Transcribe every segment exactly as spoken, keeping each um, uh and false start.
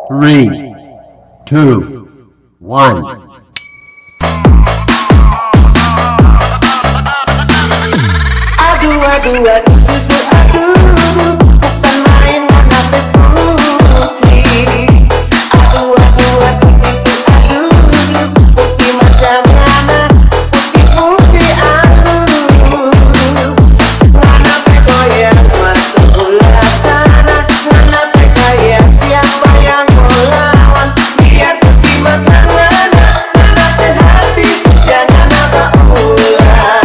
Three, two, one. Aduh, aduh, aduh, aduh, aduh, bukan main menafik putih. Aduh, aduh, aduh, aduh, aduh, putih macam mana? Putih, putih, aduh. Mana pegoyang masuk bola tanah, mana pegaya siapa yang melawan? Dia putih macam mana? Mana hati, jangan apa ulang.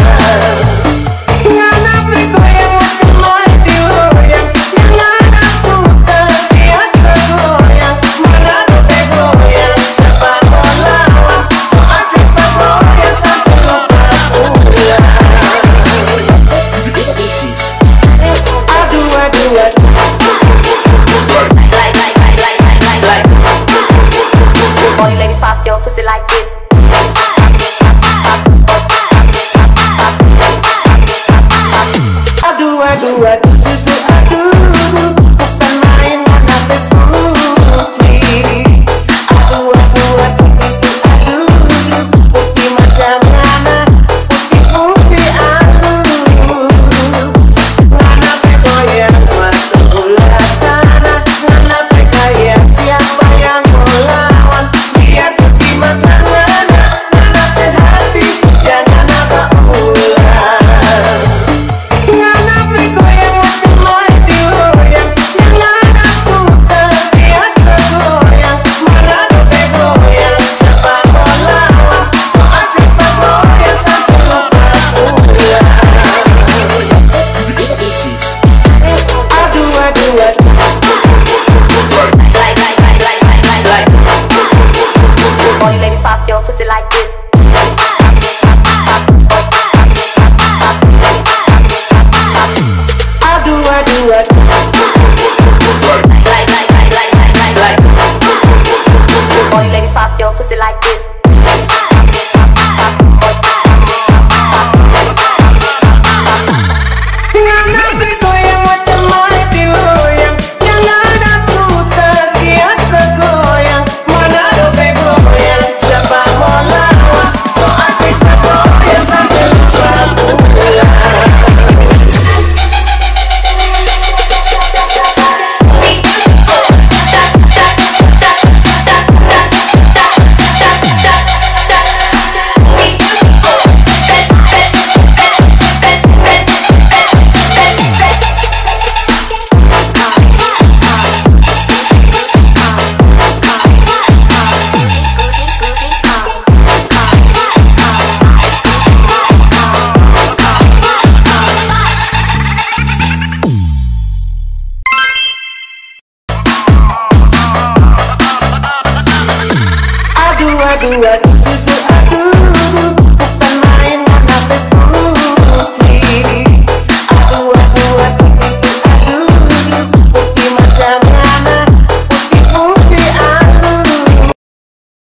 Aduh, aduh,